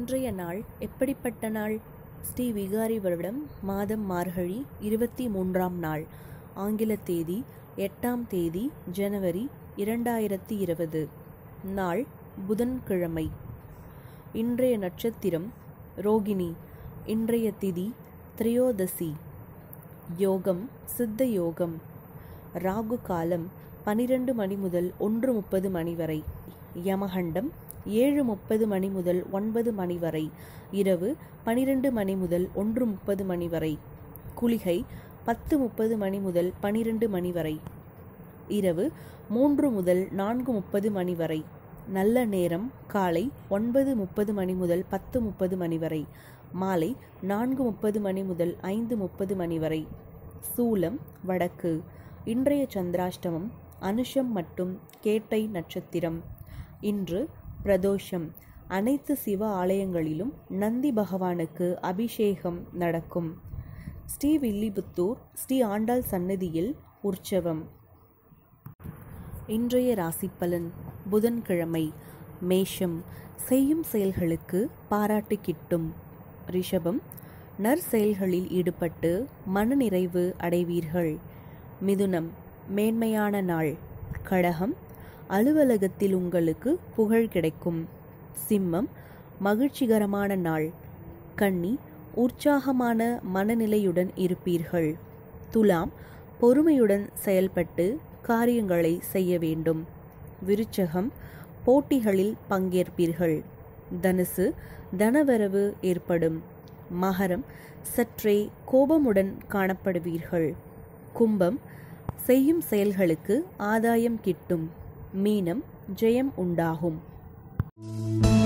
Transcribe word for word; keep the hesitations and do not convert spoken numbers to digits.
இன்றைய நாள் எப்படிப்பட்ட நாள்? ஸ்ரீ விகாரி வருடம் மாதம் மார்கழி இருபத்தி மூன்றாம் நாள். ஆங்கில தேதி எட்டாம் தேதி ஜனவரி இரண்டாயிரத்தி இருபது. நாள் புதன்கிழமை. இன்றைய நட்சத்திரம் ரோகிணி. இன்றைய திதி திரையோதசி. யோகம் சித்த யோகம். ராகு காலம் பனிரெண்டு மணி முதல் ஒன்று முப்பது மணி வரை. யமகண்டம் ஏழு முப்பது மணி முதல் ஒன்பது மணி வரை. இரவு பனிரெண்டு மணி முதல் ஒன்று முப்பது மணி வரை. குளிகை பத்து முப்பது மணி முதல் பனிரெண்டு மணி வரை. இரவு மூன்று முதல் நான்கு முப்பது மணி வரை. நல்ல நேரம் காலை ஒன்பது முப்பது மணி முதல் பத்து முப்பது மணி வரை. மாலை நான்கு முப்பது மணி முதல் ஐந்து முப்பது மணி வரை. சூலம் வடக்கு. இன்றைய சந்திராஷ்டமம் அனுஷம் மற்றும் கேட்டை நட்சத்திரம். இன்று பிரதோஷம். அனைத்து சிவ ஆலயங்களிலும் நந்தி பகவானுக்கு அபிஷேகம் நடக்கும். ஸ்ரீவில்லிபுத்தூர் ஸ்ரீ ஆண்டாள் சன்னதியில் உற்சவம். இன்றைய ராசிப்பலன். புதன்கிழமை. மேஷம். செய்யும் செயல்களுக்கு பாராட்டு கிட்டும். ரிஷபம். நற்செயல்களில் ஈடுபட்டு மனநிறைவு அடைவீர்கள். மிதுனம். மேன்மையான நாள். கடகம். அலுவலகத்தில் உங்களுக்கு புகழ் கிடைக்கும். சிம்மம். மகிழ்ச்சிகரமான நாள். கன்னி. உற்சாகமான மனநிலையுடன் இருப்பீர்கள். துலாம். பொறுமையுடன் செயல்பட்டு காரியங்களை செய்ய வேண்டும். விருச்சகம். போட்டிகளில் பங்கேற்பீர்கள். தனுசு. தனவரவு ஏற்படும். மகரம். சற்றே கோபமுடன் காணப்படுவீர்கள். கும்பம். செய்யும் செயல்களுக்கு ஆதாயம் கிட்டும். மீனம். ஜெயம் உண்டாகும்.